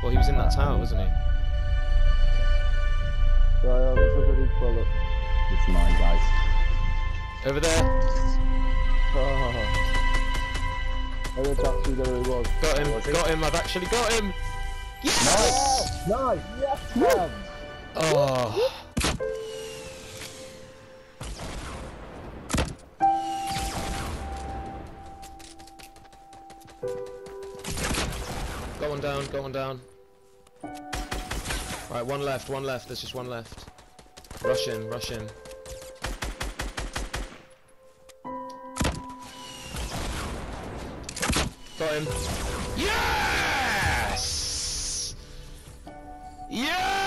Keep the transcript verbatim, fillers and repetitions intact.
Well, he was in that tower, wasn't he? Yeah, yeah, this is a big bullet. It's mine, guys. Over there. I didn't see there he was. Got him. Was he? Got him. I've actually got him. Nice! Nice! Yes, man! Oh. Got one down. Got one down. Right, one left. One left. There's just one left. Rush in. Rush in. Got him. Yes! Yes!